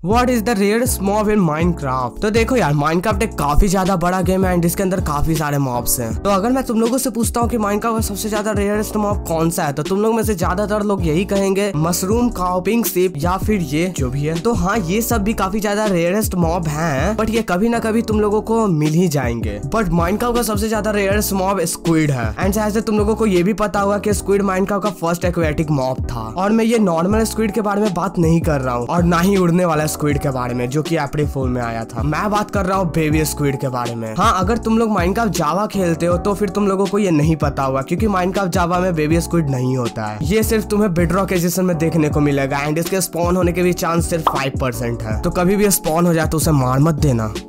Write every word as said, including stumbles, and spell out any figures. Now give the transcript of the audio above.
What is the rarest mob in Minecraft. तो देखो यार, माइनक्राफ्ट एक काफी ज्यादा बड़ा गेम है एंड इसके अंदर काफी सारे मॉब्स हैं। तो अगर मैं तुम लोगों से पूछता हूँ कि माइनक्राफ्ट का सबसे ज्यादा रेयरेस्ट मॉब कौन सा है, तो तुम लोग में से ज्यादातर लोग यही कहेंगे मशरूम, काउ, पिंक शिप या फिर ये जो भी है। तो हाँ, ये सब भी काफी ज्यादा रेयरेस्ट मॉब हैं, बट ये कभी ना कभी तुम लोगों को मिल ही जाएंगे। बट माइनक्राफ्ट का सबसे ज्यादा रेयरेस्ट मॉब स्क्विड है एंड शायद से तुम लोगों को ये भी पता होगा कि स्क्विड माइनक्राफ्ट का फर्स्ट एक्वेटिक मॉब था। और मैं ये नॉर्मल स्क्विड के बारे में बात नहीं कर रहा हूँ और ना ही उड़ने वाला स्क्विड के बारे में जो कि अप्रैल फूल में आया था। मैं बात कर रहा हूँ बेबी स्क्विड के बारे में। हाँ, अगर तुम लोग माइनक्राफ्ट जावा खेलते हो तो फिर तुम लोगों को ये नहीं पता होगा, क्योंकि माइनक्राफ्ट जावा में बेबी स्क्विड नहीं होता है। ये सिर्फ तुम्हें बेडरॉक एडिशन में देखने को मिलेगा एंड इसके स्पॉन होने के भी चांस सिर्फ फाइव परसेंट है। तो कभी भी स्पॉन हो जाए तो उसे मार मत देना।